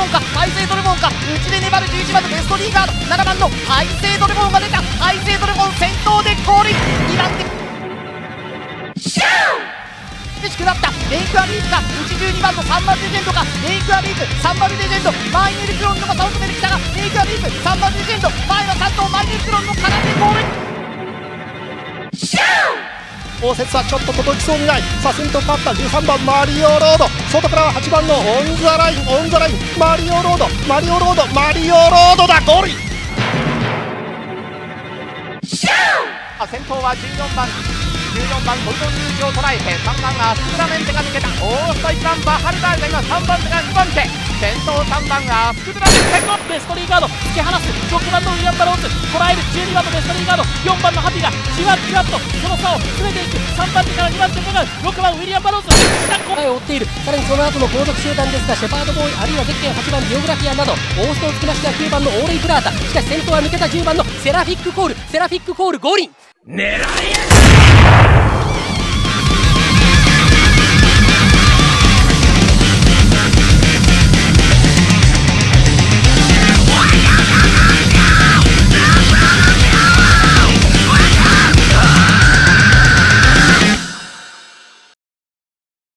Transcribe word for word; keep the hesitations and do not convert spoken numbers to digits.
モンかハイセイドレモンか、内で粘るじゅういちばんのベストリーガード、ななばんのハイセイドレモンが出た。ハイセイドレモン先頭でゴールイン。にばん手苦しくなった。メイクアリークか内じゅうにばんのさんばんレジェンドか、メイクアリークさんばんレジェンド、マイネルクロンのまた奥めてきたが、メイクアリークさんばんレジェンド、前はさん頭マイネルクロンの絡んでゴールイン。 応接はちょっと届きそうにない。さあ先頭勝ったじゅうさんばんマリオロード、外からははちばんのオンザライン、オンザライン、マリオロード、マリオロード、マリオロードだ、ゴールイン。 先頭はじゅうよんばんじゅうよんばんゴルドンルージュを捉えて、さんばんがスクラメンテが抜けた。オーストいちばんバハルダールが今さんばん手がにばん手、先頭さんばんがスクラメンテゴベストリーガード突き放す。ろくばんのウィリアム・バローズ捉える。じゅうにばんのベストリーガード、よんばんのハピがじわじわっとその差を詰めていく。さんばん手からにばん手がろくばんウィリアム・バローズ前を追っている。さらにその後の後続集団ですが、シェパードボーイあるいはゼッケンはちばんビオグラフィアなどオーストをつきましてはきゅうばんのオーレイ・プラータ、しかし先頭は抜けたじゅうばんのセラフィック・コール、セラフィック・コールゴールイン。狙いやがれ。